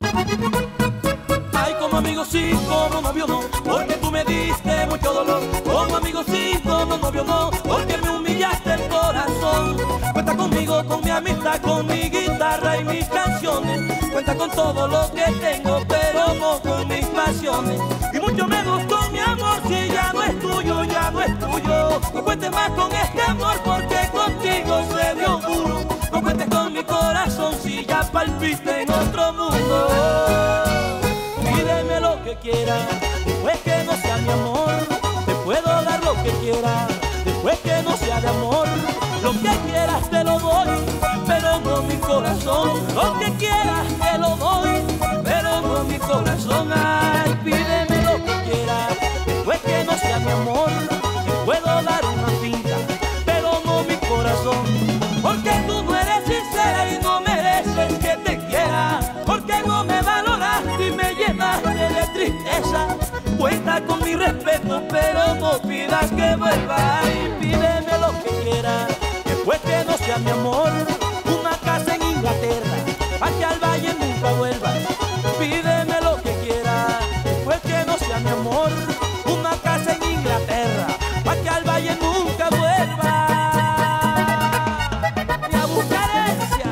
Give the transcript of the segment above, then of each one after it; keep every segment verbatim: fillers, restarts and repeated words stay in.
Ay, como amigo sí, como novio no, porque tú me diste mucho dolor. Como amigo sí, como novio no, porque me humillaste el corazón. Cuenta conmigo, con mi amistad, con mi guitarra y mis canciones. Cuenta con todo lo que tengo, pero no con mis pasiones. Y mucho menos con mi amor, si ya no es tuyo, ya no es tuyo. No cuentes más con este amor, porque contigo se dio duro. No cuentes con mi corazón, si ya palpiste en otro mundo. Pídeme lo que quieras, después que no sea mi amor. Te puedo dar lo que quieras, después que no sea de amor. Lo que quieras te lo doy, pero no mi corazón. Lo que quieras te lo doy, pero no mi corazón. Ay, pídeme lo que quieras, después que no sea mi amor. Te puedo dar una finca, pero no mi corazón. Porque tú no eres sincera y no mereces que te quiera. Porque no me valoraste y me llenaste de tristeza. Cuenta con mi respeto, pero no pidas que vuelva. Y pídeme lo que quieras, después que no sea mi amor. Una casa en Inglaterra, pa' que al valle nunca vuelvas. Pídeme lo que quieras, después que no sea mi amor. Una casa en Inglaterra, pa' que al valle nunca vuelvas. Ni a buscar herencia.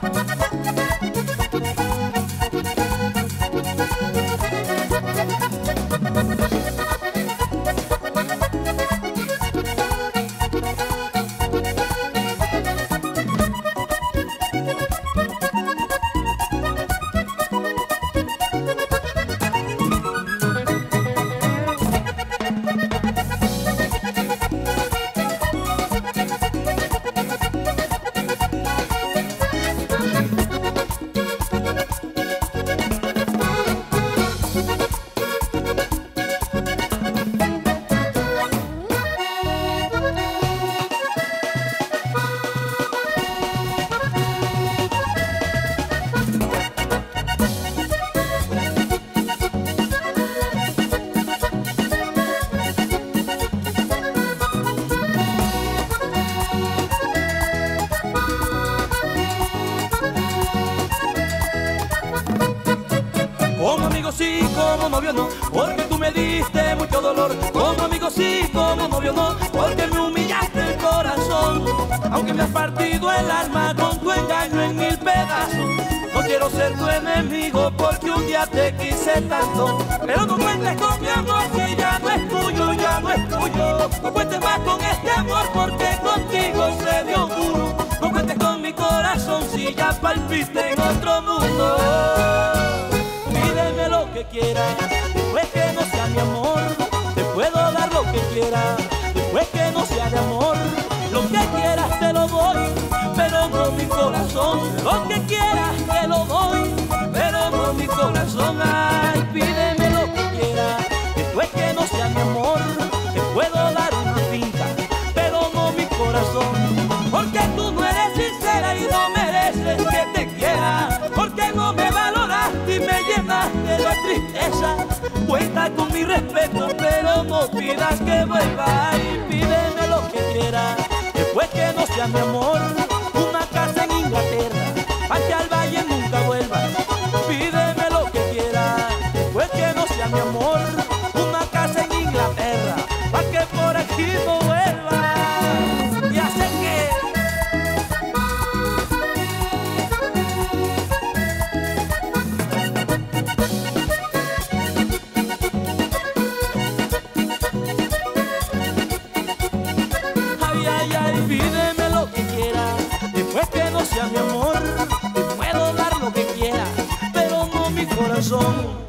Como amigo sí, como novio no, porque tú me diste mucho dolor. Como amigo sí, como novio no, porque me humillaste el corazón. Aunque me has partido el alma con tu engaño en mil pedazos. No quiero ser tu enemigo porque un día te quise tanto. Pero no cuentes con mi amor, si ya no es tuyo, ya no es tuyo. No cuentes más con este amor porque contigo se dio duro. No cuentes con mi corazón, si ya palpiste en otro mundo. Pídeme lo que quieras, después que no sea mi amor. Te puedo dar lo que quieras, después que no sea de amor. Lo que quieras te lo doy, pero no mi corazón. Lo que quieras te lo doy, pero no mi corazón. Ay, pídeme lo que quieras, después que no sea mi amor. Te puedo dar una finca, pero no mi corazón. Porque tú no eres sincera y no mereces que te quiera. Porque no me valoraste y me llenaste de tristeza. Cuenta con mi respeto, pero no pidas que vuelva. Y pídeme lo que quieras, después que no sea mi amor. Una casa en Inglaterra, pa' que al valle nunca vuelvas. Pídeme lo que quieras, después que no sea mi amor. Una casa en Inglaterra, pa' que por aquí no vuelvas. Y hace que ay, ay, ay, pídeme lo que quieras, después que no sea mi amor. Te puedo dar lo que quieras, pero no mi corazón.